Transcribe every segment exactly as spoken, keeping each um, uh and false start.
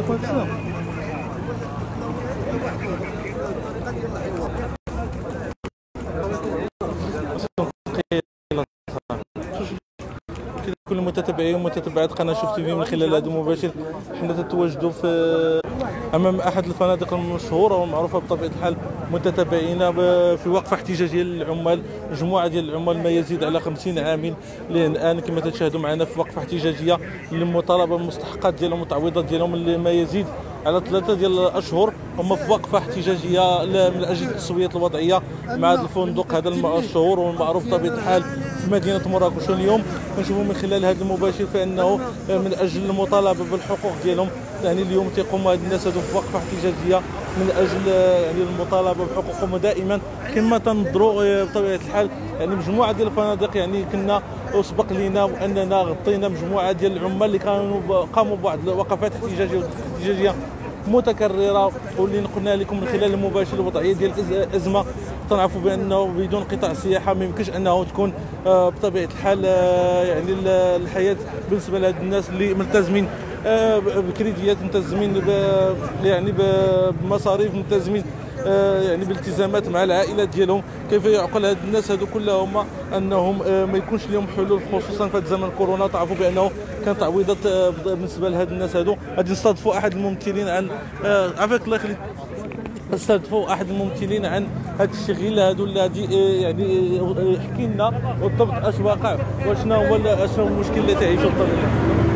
كل المتتبعين ومتتبعات قناه شوف تي في من خلال هذا المباشر حنا تتواجدوا في امام احد الفنادق المشهوره والمعروفه بطبيعه الحال متتبعين في وقفه احتجاجيه للعمال، مجموعه ديال العمال ما يزيد على خمسين عامل اللي الان كما تشاهدوا معنا في وقفه احتجاجيه للمطالبه بالمستحقات ديالهم والتعويضات ديالهم اللي ما يزيد على ثلاثه ديال الاشهر. هما في وقفه احتجاجيه من اجل التسويه الوضعيه مع هذا الفندق هذا المشهور والمعروف بطبيعه الحال في مدينه مراكش. اليوم كنشوفوا من خلال هذا المباشر فانه من اجل المطالبه بالحقوق ديالهم، يعني اليوم تيقوموا هاد الناس هادو في وقفه احتجاجيه من اجل يعني المطالبه بحقوقهم. دائما كما تنظروا بطبيعه الحال يعني مجموعه ديال الفنادق يعني كنا اسبق لينا واننا غطينا مجموعه ديال العمال اللي كانوا قاموا بواحد الوقفات احتجاجيه احتجاجيه متكرره، واللي قلنا لكم من خلال المباشر الوضعيه ديال الازمه تنعرفوا بانه بدون قطاع السياحه ما يمكنش انه تكون بطبيعه الحال يعني الحياه بالنسبه لهاد الناس اللي ملتزمين بكريديات، ملتزمين يعني بمصاريف، ملتزمين يعني بالتزامات مع العائلات ديالهم. كيف يعقل هاد الناس هادو كلهم انهم ما يكونش لهم حلول، خصوصا في زمن كورونا؟ تعرفوا بانه كان تعويضات بالنسبه لهاد الناس هادو. غادي نستضيفوا احد الممثلين عن عافاك الله يخليك، نستضيفوا احد الممثلين عن هاد الشغل هادو اللي غادي يعني يحكي لنا بالضبط اش واقع وشنو هو شنو هو المشكل اللي تعيشوا الطلبه.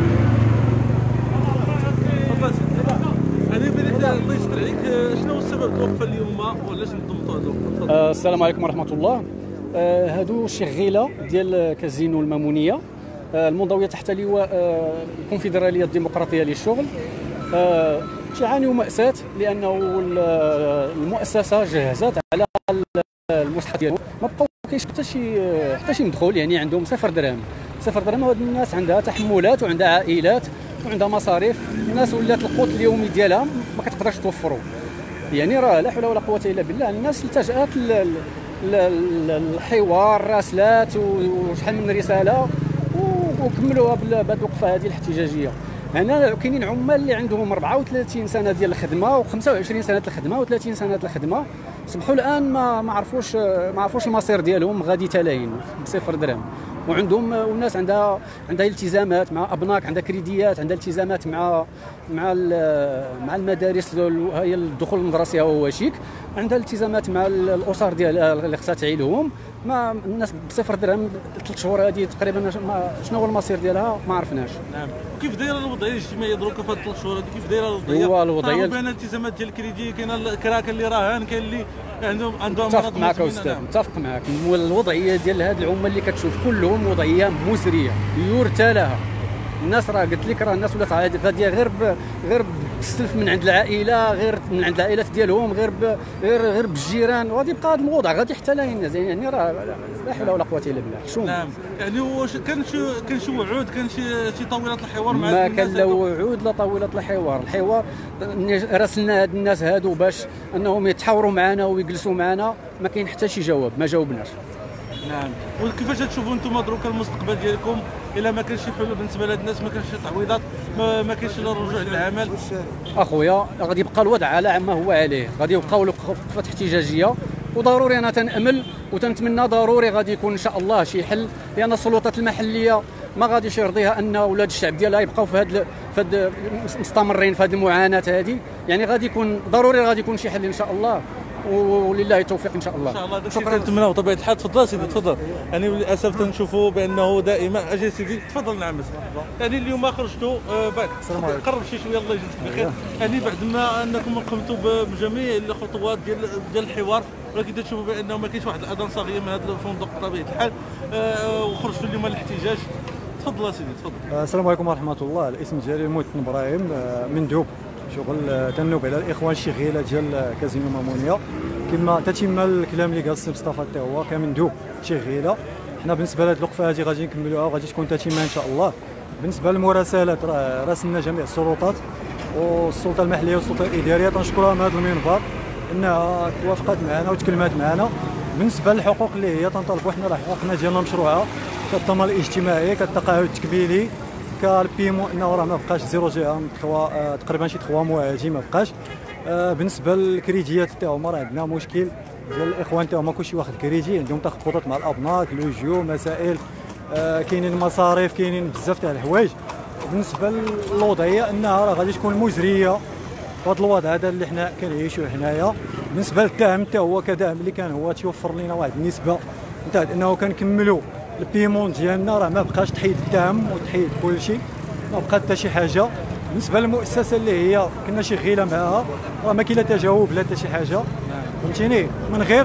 الله يستر عليك، شنو هو السبب الوقفه اليوم وعلاش نظمتوا هذه الوقفه؟ آه السلام عليكم ورحمه الله. آه هادو شغيله ديال كازينو المامونيه آه المنضويه تحت لواء آه الكونفدراليه الديمقراطيه للشغل. آه تعانيوا مأساة لانه المؤسسه جهزت على المصلحه ديالهم، ما بقاو كاينش حتى شي حتى شي مدخول، يعني عندهم صفر درهم صفر درهم. وهاد الناس عندها تحملات وعندها عائلات وعندها مصاريف، الناس ولات القوت اليومي ديالها ما كتقدرش توفروا. يعني راه لا حول ولا قوه الا بالله. الناس التجأت للحوار، راسلات وشحال من رساله وكملوها بهذه الوقفه هذه الاحتجاجيه. هنا كاينين عمال اللي عندهم أربعة وثلاثين سنه ديال الخدمه وخمسة وعشرين سنه الخدمه وثلاثين سنه الخدمه، صبحوا الان ما ما عرفوش ما عرفوش المصير ديالهم، غادي تلاين بصفر درهم. وعندهم والناس عندها عندها التزامات مع ابناك، عندها كريديات، عندها التزامات مع مع مع المدارس، هي الدخول المدرسي هو شيك، عندها التزامات مع الاسر ديالها اللي خصها تعيلهم. ما الناس بصفر درهم ثلاث شهور هذه تقريبا شنو هو المصير ديالها ما عرفناش. نعم. كيف دايره الوضعيه الاجتماعيه دروك في هاد ثلاث شهور هذه؟ كيف دايره الوضعيه؟ هو الوضعيه بين الالتزامات ديال الكريدي، كاين الكراك اللي راهن، كاين اللي عندهم عندهم متفق معك استاذ، متفق معك. الوضعيه ديال هاد العمال اللي كتشوف كلهم وضعيه مزريه يرثى لها. الناس راه قلت لك راه الناس ولات غاديه غير ب... غير بالسلف من عند العائله، غير من عند العائلات ديالهم، غير ب... غير غير بالجيران، وغادي يبقى هذا الوضع غادي حتى لا ينزل. يعني راه لا حول ولا قوه الا بالله. شوف نعم. يعني واش كان شي كان شي وعود، كان شي شي طاوله الحوار مع ما كان لا وعود لا طاوله الحوار. الحوار راسلنا هاد الناس هادو باش انهم يتحاوروا معنا ويجلسوا معنا، ما كاين حتى شي جواب، ما جاوبناش. نعم. وكيفاش تشوفوا انتم دروك المستقبل ديالكم الا ما كانش شي حلول بالنسبه لهاد الناس، ما كانش شي تعويضات، ما, ما كاينش الرجوع للعمل؟ اخويا غادي يبقى الوضع على ما هو عليه، غادي يبقاو وقفات احتجاجيه، وضروري انا تنامل وتنتمنى ضروري غادي يكون ان شاء الله شي حل، لان السلطات المحليه ما غاديش يرضيها ان اولاد الشعب ديالها يبقاو في هاد في هاد مستمرين في هذه المعاناه هذه. يعني غادي يكون ضروري غادي يكون شي حل ان شاء الله، ولله التوفيق ان شاء الله. ان شاء الله. شكرا. نتمناو بطبيعه الحال. تفضل سيدي تفضل. يعني للاسف تنشوفوا بانه دائما اجي سيدي تفضل. نعم. يعني اليوم خرجتوا بعد قرب شي شويه الله يجزيك بخير، يعني بعد ما انكم قمتوا بجميع الخطوات ديال ديال الحوار، ولكن تشوفوا بانه ما كاينش واحد الاذان صاغيه من هذا الفندق بطبيعه الحال، وخرجتوا اليوم للاحتجاج. تفضل سيدي تفضل. السلام عليكم ورحمه الله. الاسم ديالي محسن ابراهيم، مندوب شغل تنوب على الاخوان الشغيله ديال كازينو مامونيه. كما تتم الكلام اللي قال السي مصطفى حتى هو كمندوب شغيله. حنا بالنسبه لهذه الوقفه هذه غادي نكملوها وغادي تكون تتمه ان شاء الله. بالنسبه للمراسلات راه راسلنا جميع السلطات والسلطه المحليه والسلطه الاداريه، تنشكرها هذا المنبر انها توافقت معنا وتكلمات معنا. بالنسبه للحقوق اللي هي تنطالبوا حنا، راه حقوقنا ديالنا مشروعه كالضمان الاجتماعي، كالتقاعد التكميلي، كالبيمون انه راه ما بقاش زيرو جي تخوا تقريبا شي ثلاثة موا هادي ما بقاش. آه بالنسبه للكريديات حتى هما راه عندنا مشكل ديال الاخوان حتى هما كلشي واخد كريدي، عندهم تخبطات مع الابناك لوجيو مسائل، آه كاينين مصاريف كاينين بزاف تاع الحوايج. بالنسبه للوضعيه انها راه غادي تكون مزريه في هذا الوضع هذا اللي حنا كنعيشوه حنايا. بالنسبه للدعم حتى هو كدعم اللي كان هو تيوفر لنا واحد النسبه نتاع انه كنكملوا البيمون ديالنا، راه ما بقاش تحيد الدعم وتحيد كل شيء، ما بقى حتى شي حاجه. بالنسبه للمؤسسه اللي هي كنا شغيله معها راه ما كاين لا تجاوب لا حتى شي حاجه، فهمتيني، من غير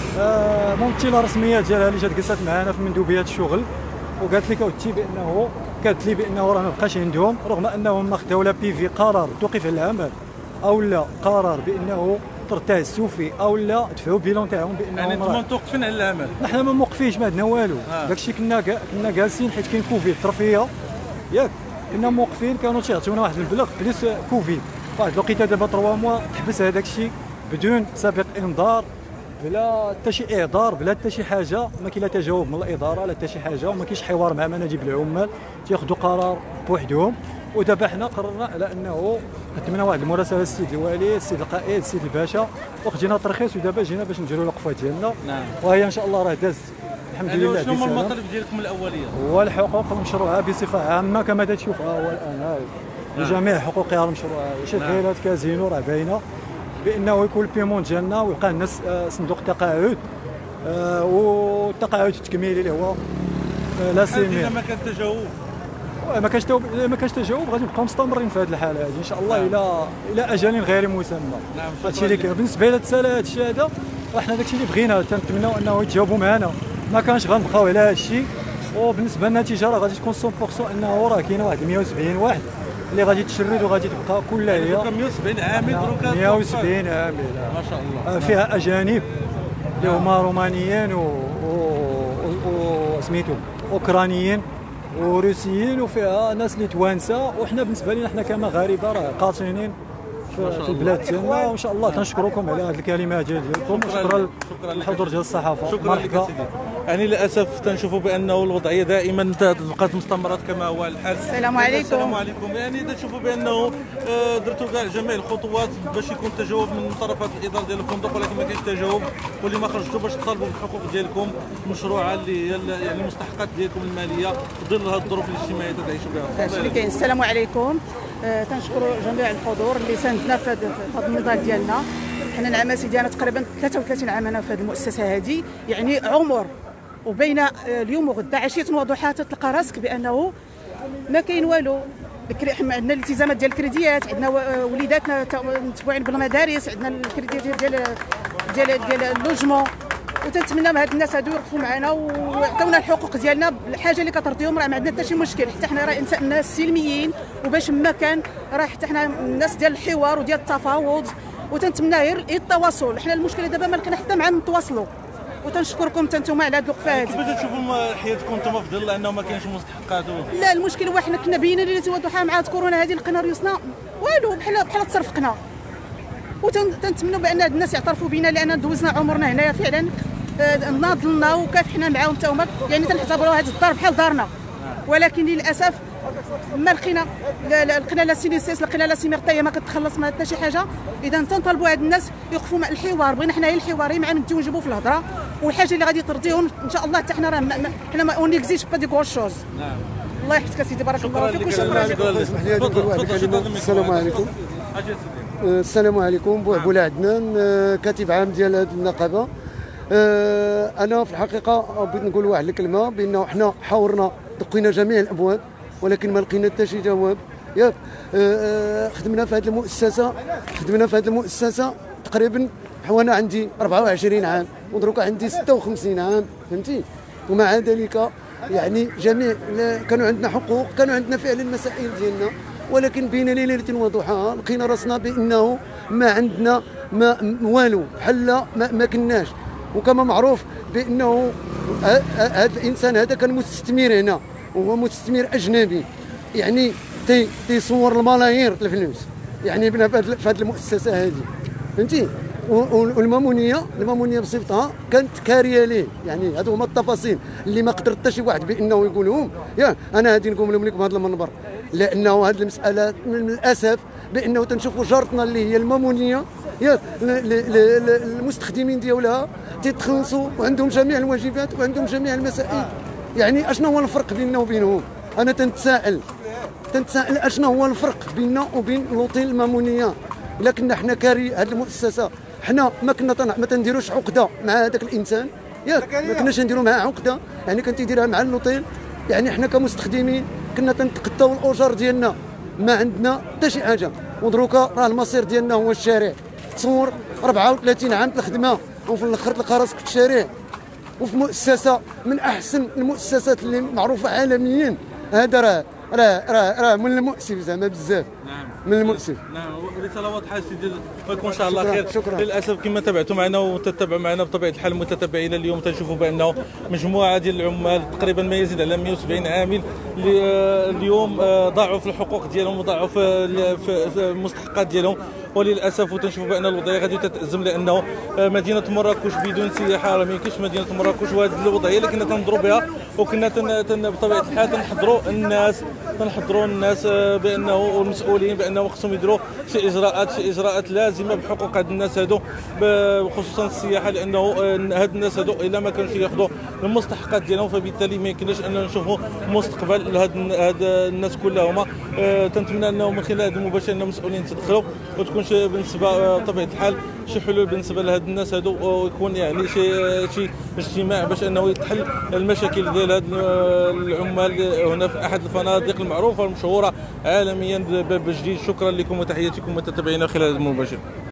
آه ممثله رسميه ديالها اللي جات جلست معنا في مندوبيه الشغل وقالت لك اودتي بانه قالت لي بانه راه ما بقاش عندهم، رغم انهم ما خداو لا بي في قرار توقيف العمل او لا قرار بانه ترتاع السوفي او لا دفعوا بيلون تاعهم بانهم يعني انتم متوقفين على العمل. نحن ما موقفينش، ما عندنا والو. آه. داكشي كنا كنا جالسين حيت كاين كوفيد طرفيه ياك، كنا موقفين كانوا تيعطيونا واحد البلاغ بليس كوفيد واحد الوقيته دابا ثلاثة موا تحبس هذاك الشيء بدون سابق انذار، بلا حتى شي اعذار بلا حتى شي حاجه، ما كاين لا تجاوب من الاداره لا حتى شي حاجه، وما كاينش حوار مع مناديب العمال تياخذوا قرار بوحدهم. ودابا حنا قررنا على انه قدمنا واحد المراسله للسيد الوالي السيد القائد السيد الباشا وخدينا ترخيص، ودابا جينا باش نديروا الوقفه ديالنا. نعم. وهي ان شاء الله راه داز الحمد يعني لله. شنو هما المطالب ديالكم الاوليه؟ هو الحقوق المشروعه بصفه عامه كما تشوفها هو الان هاي لجميع حقوقها المشروعه، شغالات كازينو راه باينه بانه يكون البيمون ديالنا ويلقى الناس صندوق تقاعد، آه والتقاعد التكميلي اللي هو آه لا سيمين. ما كان تجاوب ما كانش ما كانش تجاوب غادي نبقاو مستمرين في هذه الحاله هذه ان شاء الله الى الى اجل غير مسمى. نعم. هادشي اللي كاين. بالنسبه لهذا الشهاده راه حنا داكشي اللي بغينا تنتمناو انه يتجاوبوا معنا، ما كانش غنبقاو على هذا الشيء. وبالنسبه للنتيجه راه غادي تكون مية بالمية انه راه كاين واحد مية وسبعين واحد اللي غادي تشرد وغادي تبقى كلها هي مية وسبعين عامل دروكا مية وسبعين عامل ما شاء الله. فيها اجانب اللي هما رومانيين و سميتو اوكرانيين وروسيين، وفيها ناس اللي توانسه، وحنا بالنسبه لنا حنا كمغاربه راه قاطنين في البلاد ديالنا. وان شاء الله تنشكركم على هذه الكلمات ديالكم، وشكرا للحضور ديال الصحافه. شكرا لك سيدي. يعني للاسف تنشوفوا بانه الوضعيه دائما بقات مستمره كما هو الحال. السلام عليكم. السلام عليكم. يعني تنشوفوا بانه درتوا كاع جميع الخطوات باش يكون تجاوب من طرفات الاداره ديال الفندق، ولكن ما كاينش تجاوب، واللي ما خرجتوا باش تطالبوا بالحقوق ديالكم المشروعه اللي هي يعني المستحقات ديالكم الماليه في ظل هذه الظروف الاجتماعيه اللي تعيشوا بها. هادشي اللي كاين. السلام عليكم. آه تنشكروا جميع الحضور اللي ساندنا في هذا النضال ديالنا. حنا العماسي ديالنا تقريبا ثلاثة وثلاثين عاما في هذه المؤسسه هذه، يعني عمر وبين اليوم وغدا عشيه وضحاها تلقى راسك بانه ما كاين والو. عندنا الالتزامات ديال الكريديات، عندنا وليداتنا متبوعين بالمدارس، عندنا الكريديات ديال ديال ديال اللوجمون، وتنتمنى من هاد الناس هادو يوقفوا معنا ويعطيونا الحقوق ديالنا. الحاجه اللي كترضيهم راه ما عندنا حتى شي مشكل، حتى حنا راه انسان ناس سلميين، وباش ما كان راه حتى حنا الناس ديال الحوار وديال التفاوض، وتنتمنى غير التواصل. حنا المشكله دابا ما لقينا حتى معاهم نتواصلوا. وتنشكركم انتم على هذه الوقفه هذه. كيفاش تشوفوا حياتكم انتم في ظل انه ما كاينش مستحقات؟ لا المشكل هو حنا كنا باينين ليله وضحاها مع كورونا هذه لقينا ريوسنا والو بحال بحال تصرفقنا، وتنتمنوا بان هاد الناس يعترفوا بنا لان دوزنا عمرنا هنايا فعلا ناضلنا وكافحنا معاهم حتى هما، يعني تنعتبروا هذا الدار بحال دارنا. ولكن للاسف ما لقينا لقينا لا سينيسيس لقينا لا سيميرتايه ما كتخلص ما حتى شي حاجه. اذا تنطلبوا هاد الناس يوقفوا مع الحوار، بغينا حنا هي الحوار مع نديو نجيبوا في الهضره، والحاجه اللي غادي ترضيهم ان شاء الله حتى حنا راه حنا ما اونيكزيش با دي غوش شوز. نعم. الله يحفظك سيدي، بارك الله فيك وشكرا لك. اسمح لي نقول واحد الكلمه. السلام عليكم. السلام عليكم. بوعبوله عدنان، كاتب عام ديال هذه النقابه. انا في الحقيقه بغيت نقول واحد الكلمه بانه حنا حاورنا دقينا جميع الابواب ولكن ما لقينا حتى شي جواب. ياك خدمنا في هذه المؤسسه خدمنا في هذه المؤسسه تقريبا وانا عندي أربعة وعشرين عام ودروكا عندي ستة وخمسين عام، فهمتي؟ ومع ذلك يعني جميع كانوا عندنا حقوق، كانوا عندنا فعلا المسائل ديالنا، ولكن بين ليله وضحاها لقينا راسنا بانه ما عندنا ما والو، بحال ما, ما كناش. وكما معروف بانه هذا الانسان هذا كان مستثمر هنا، وهو مستثمر اجنبي، يعني تي تيصور الملايير الفلوس يعني في هذه المؤسسه هذه، فهمتي؟ والمامونيه المامونيه بصفتها كانت كاريه ليه، يعني هادو هما التفاصيل اللي ما قدر حتى شي واحد بانه يقولهم. يا انا غادي نقول لهم لكم هذا المنبر، لانه هذه المساله من الاسف بانه تنشوفوا جارتنا اللي هي المامونيه ياك المستخدمين ديالها تيتخلصوا وعندهم جميع الواجبات وعندهم جميع المسائل. يعني اشنو هو الفرق بيننا وبينهم؟ انا تنتساءل تنتساءل اشنو هو الفرق بيننا وبين لوطيل المامونيه؟ الا كنا حنا كاري هذه المؤسسه، حنا ما كنا ما تنديروش عقده مع هذاك الانسان ياك، ما كناش نديروا معاه عقده، يعني كان تيديرها مع اللوطيل. يعني حنا كمستخدمين كنا تنتقداو الاجار ديالنا، ما عندنا حتى شي حاجه. ودروكا راه المصير ديالنا هو الشارع. تصور أربعة وثلاثين عام الخدمه وفي الاخر تلقى راسك في الشارع وفي مؤسسه من احسن المؤسسات اللي معروفه عالميا. هذا راه راه راه راه من المؤسف زعما بزاف. نعم من المؤسف. نعم رساله واضحه سيدي، ويكون ان شاء الله خير. شكرا. للاسف كما تابعتوا معنا وتتبعوا معنا بطبيعه الحال المتتبعين اليوم تنشوفوا بانه مجموعه ديال العمال تقريبا ما يزيد على مئة وسبعين عامل اليوم ضاعوا في الحقوق ديالهم وضاعوا في المستحقات ديالهم، وللاسف وتنشوفوا بان الوضعيه غادي تتازم، لانه مدينه مراكش بدون سياحه راه ما يمكنش مدينه مراكش. وهذه الوضعيه اللي كنا تنهضروا بها وكنا تن تن بطبيعه الحال تنحضروا الناس تنحضروا الناس بانه والمسؤولين بانه خصهم يديروا شي اجراءات شي اجراءات لازمه بحقوق هاد الناس هادو خصوصا السياحه، لانه هاد الناس هادو الا ما كانوش ياخذوا المستحقات ديالهم فبالتالي ما يمكنش اننا نشوفوا مستقبل لهاد هاد الناس كلهم. تنتمنى انه من خلال هذا المباشر ان المسؤولين تدخلوا وتكون شي بالنسبه بطبيعه الحال شي حلول بالنسبه لهاد الناس هادو، ويكون يعني شي شي اجتماع باش انه يتحل المشاكل ديال هاد العمال هنا في احد الفنادق المعروفه المشهوره عالميا باب جديد. شكرا لكم وتحياتكم متتبعينا خلال المباشر.